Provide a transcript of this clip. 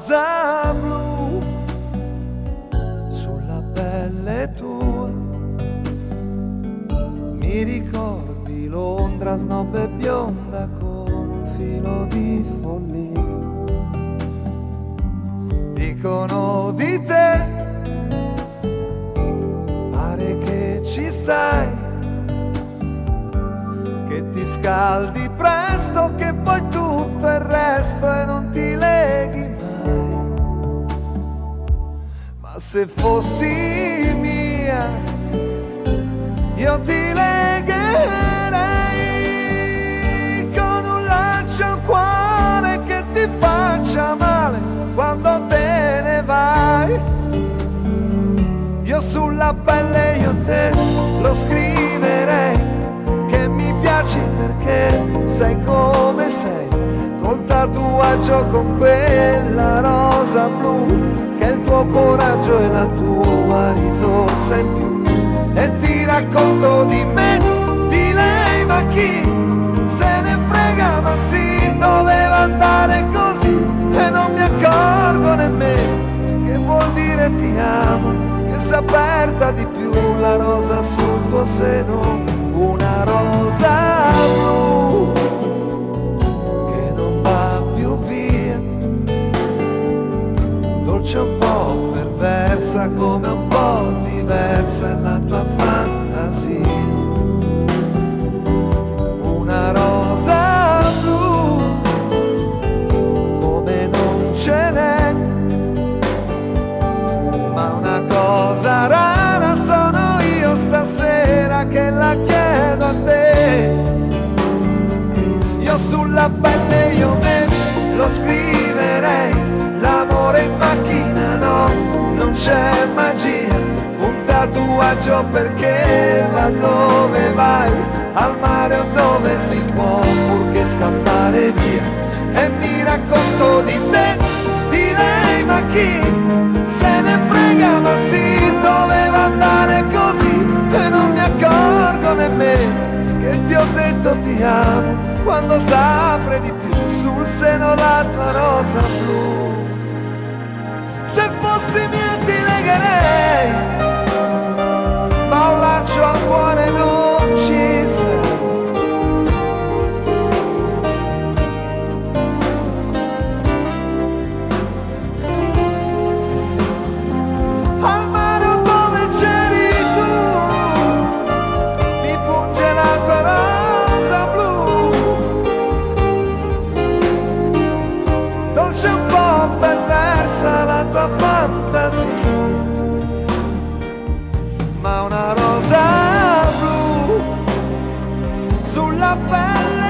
rosa blu sulla pelle tua. Mi ricordi Londra snob e bionda con un filo di follia. Dicono di te, pare che ci stai, che ti scaldi presto, che poi tutto il resto e non ti leghi mai. Ma se fossi mia, io ti legherei con un laccio al cuore che ti faccia male quando te ne vai. Io sulla pelle io te lo scriverei, che mi piaci perché sei come sei, col tatuaggio con quella rosa blu, che è il tuo coraggio e la tua risorsa in più. E ti racconto di me, di lei, ma chi se ne frega, ma sì, doveva andare così e non mi accorgo nemmeno che vuol dire ti amo, che si è aperta di più la rosa sul tuo seno, una rosa blu che non va più via, dolce un po' perversa come un po' diversa è la tua fantasia. Una rosa blu come non ce n'è, ma una cosa rara sono io stasera che la chiedo a te. Io sulla pelle io me lo scriverei, l'amore in macchina no, non c'è magia, un tatuaggio perché va dove vai, al mare o dove si può, purché scappare via. E mi racconto di te, di lei, ma chi se ne frega, ma sì, doveva andare così e non mi accorgo nemmeno che ti ho detto ti amo, quando s'apre di più sul seno la tua rosa blu. Se fossi mia ti legherei, ma un laccio al cuore non ci sei. Al mare dove c'eri tu, mi punge la tua rosa blu, dolce un po' perversa la tua fantasia, ma una rosa blu sulla pelle